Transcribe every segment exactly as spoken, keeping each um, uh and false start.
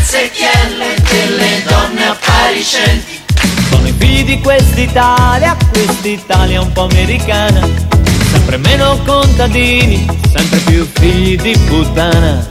secchielle delle donne appariscenti. Sono i figli di quest'Italia, quest'Italia un po' americana, sempre meno contadini, sempre più figli di puttana.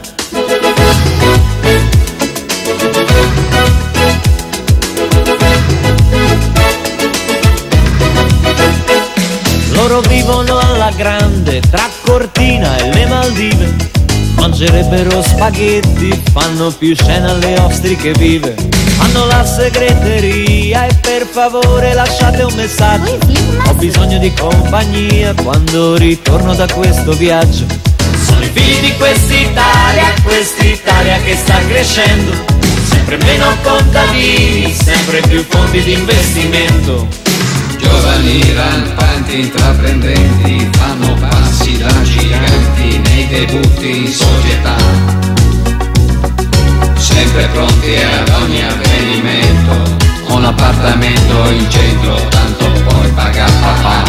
Loro vivono alla grande, tra Cortina e le Maldive, mangerebbero spaghetti, fanno più scena alle ostriche vive. Hanno la segreteria e per favore lasciate un messaggio. Ho bisogno di compagnia quando ritorno da questo viaggio. Sono i figli di quest'Italia, quest'Italia che sta crescendo, sempre meno contadini, sempre più fondi di investimento. Giovani rampanti intraprendenti fanno passi da giganti nei debutti in società, sempre pronti ad ogni avvenimento, un appartamento in centro, tanto poi paga papà.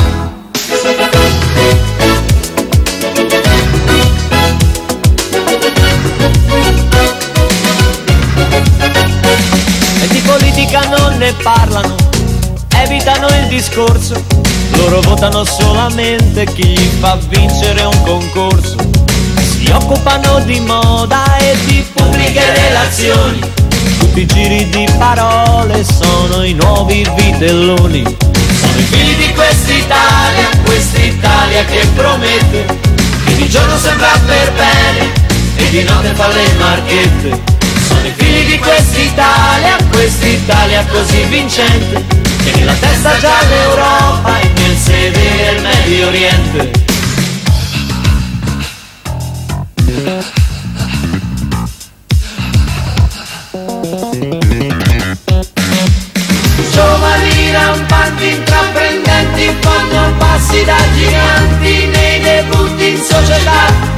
E di politica non ne parlano, evitano il discorso, loro votano solamente chi gli fa vincere un concorso. Si occupano di moda e di pubbliche relazioni, tutti i giri di parole sono i nuovi vitelloni. Sono i figli di quest'Italia, quest'Italia che promette, che di giorno sembra per bene e di notte fa le marchette. Sono i figli di quest'Italia, quest'Italia così vincente, che nella testa già l'Europa e nel sedere il Medio Oriente. Giovani rampanti intraprendenti fanno passi da giganti nei debutti in società,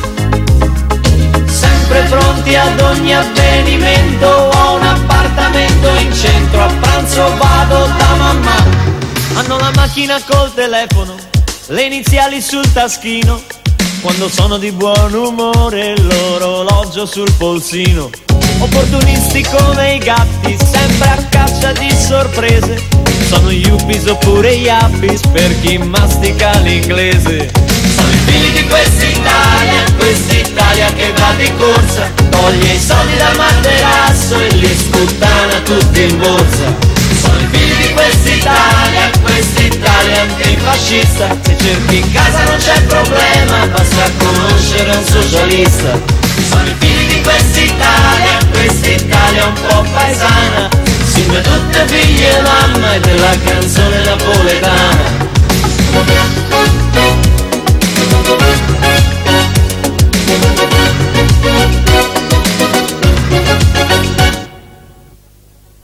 sempre pronti ad ogni avvenimento. Ho un appartamento in centro, a pranzo vado da mamma. Hanno la macchina col telefono, le iniziali sul taschino, quando sono di buon umore l'orologio sul polsino. Opportunisti come i gatti, sempre a caccia di sorprese, sono gli yuppies oppure gli appis per chi mastica l'inglese. Sono i figli di quest'Italia, quest'Italia che va di corsa, toglie i soldi dal materasso e li sputtana tutti in borsa. Sono i figli di quest'Italia, quest'Italia antifascista, se cerchi in casa non c'è problema, basta conoscere un socialista. Sono i figli di quest'Italia, quest'Italia un po' paesana, simile tutte figlie mamma e della canzone